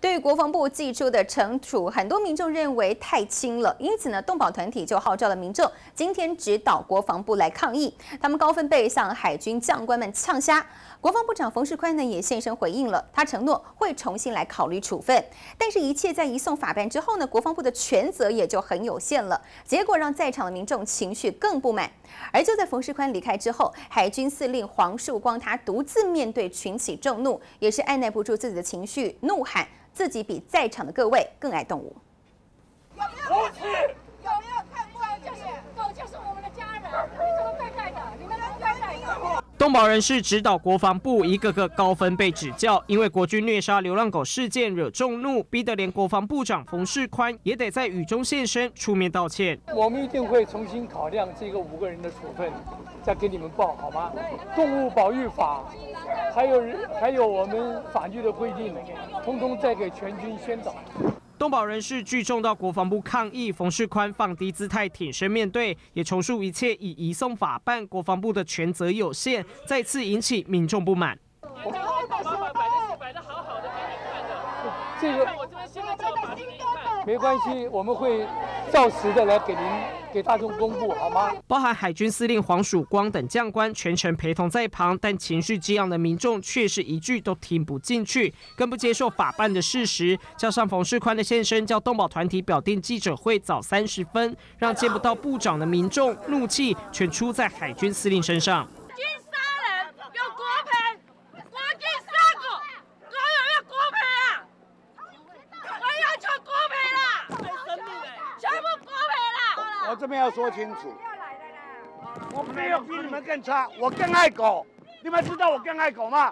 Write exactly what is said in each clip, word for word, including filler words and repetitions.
对于国防部寄出的惩处，很多民众认为太轻了，因此呢，动保团体就号召了民众今天指导国防部来抗议。他们高分贝向海军将官们呛虾。国防部长冯世宽呢也现身回应了，他承诺会重新来考虑处分。但是，一切在移送法办之后呢，国防部的权责也就很有限了，结果让在场的民众情绪更不满。而就在冯世宽离开之后，海军司令黄树光他独自面对群起众怒，也是按耐不住自己的情绪，怒喊自己比在场的各位更爱动物。 有没有？有没有看过？就是狗就是我们的家人，你怎么对待的？你们能对待的？ 动保人士指导国防部一个个高分被指教，因为国军虐杀流浪狗事件惹众怒，逼得连国防部长冯世宽也得在雨中现身出面道歉。 我们一定会重新考量这个五个人的处分，再给你们报好吗？动物保育法，还有还有我们法律的规定，通通再给全军宣导。 动保人士聚众到国防部抗议，冯世宽放低姿态挺身面对，也重述一切以移送法办，国防部的权责有限，再次引起民众不满。 我们把法办摆的摆的好好的给你看的， 这个我这边现在就要把这个给你看。 没关系，我们会照实的来给您给大众公布，好吗？ 包含海军司令黄曙光等将官全程陪同在旁，但情绪激昂的民众却是一句都听不进去，更不接受法办的事实。加上冯世宽的现身，叫动保团体表定记者会早三十分，让见不到部长的民众怒气全出在海军司令身上。 军杀人有国赔，国军杀狗，狗有没有国赔啊？我要求国赔啦，全部国赔啦！ 我这边要说清楚，我没有比你们更差，我更爱狗。你们知道我更爱狗吗？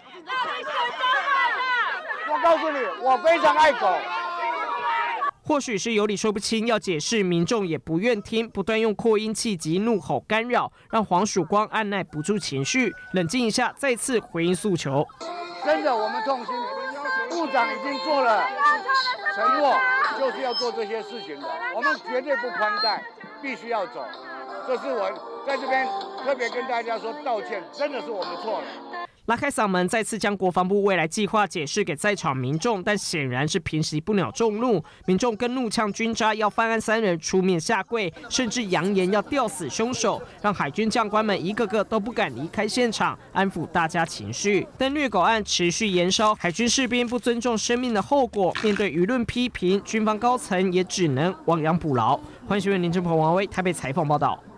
我告诉你，我非常爱狗。 或许是有理说不清，要解释民众也不愿听，不断用扩音器及怒吼干扰，让黄曙光按耐不住情绪，冷静一下，再次回应诉求。 真的，我们痛心，部长已经做了承诺，就是要做这些事情的，我们绝对不宽待，必须要走。这是我在这边特别跟大家说道歉，真的是我们错了。 拉开嗓门，再次将国防部未来计划解释给在场民众，但显然是平息不了众怒。民众更怒呛军渣要犯案三人出面下跪，甚至扬言要吊死凶手，让海军将官们一个个都不敢离开现场，安抚大家情绪。但虐狗案持续延烧，海军士兵不尊重生命的后果，面对舆论批评，军方高层也只能亡羊补牢。欢迎新闻林正鹏、王威台北采访报道。